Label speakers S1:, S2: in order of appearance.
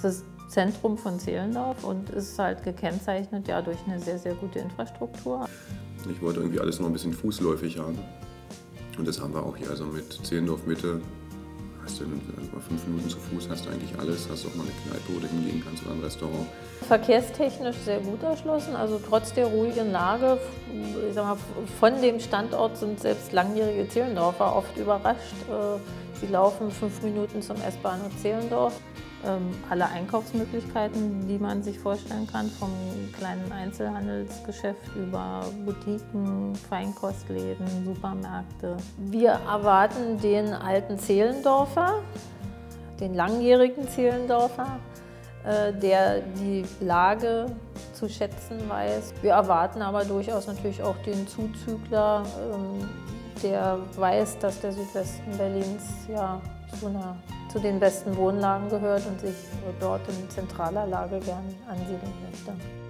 S1: das Zentrum von Zehlendorf und ist halt gekennzeichnet ja durch eine sehr, sehr gute Infrastruktur.
S2: Ich wollte irgendwie alles noch ein bisschen fußläufig haben. Und das haben wir auch hier. Also mit Zehlendorf Mitte hast du mal 5 Minuten zu Fuß, hast du eigentlich alles. Hast auch mal eine Kneipe, wo du hingehen kannst oder ein Restaurant.
S1: Verkehrstechnisch sehr gut erschlossen, also trotz der ruhigen Lage, ich sag mal, von dem Standort sind selbst langjährige Zehlendorfer oft überrascht. Sie laufen 5 Minuten zum S-Bahnhof Zehlendorf. Alle Einkaufsmöglichkeiten, die man sich vorstellen kann, vom kleinen Einzelhandelsgeschäft über Boutiquen, Feinkostläden, Supermärkte. Wir erwarten den alten Zehlendorfer, den langjährigen Zehlendorfer, der die Lage zu schätzen weiß. Wir erwarten aber durchaus natürlich auch den Zuzügler, der weiß, dass der Südwesten Berlins ja zu den besten Wohnlagen gehört und sich dort in zentraler Lage gern ansiedeln möchte.